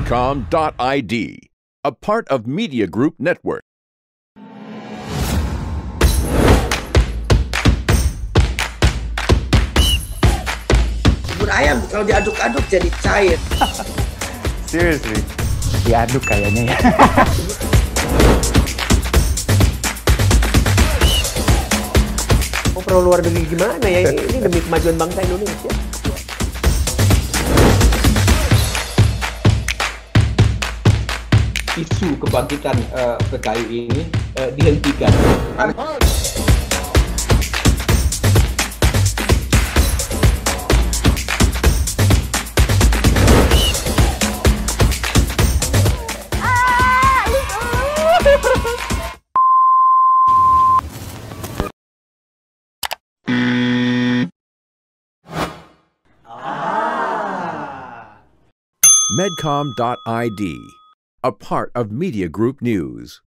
Medcom.id, a part of Media Group Network. Bubur ayam kalau diaduk-aduk jadi cair. Seriously? Diaduk kayaknya ya. Oh, perlu luar negeri gimana ya? Ini demi kemajuan bangsa Indonesia. Isu kebangkitan PKI ini dihentikan. Medcom.id, a part of Media Group News.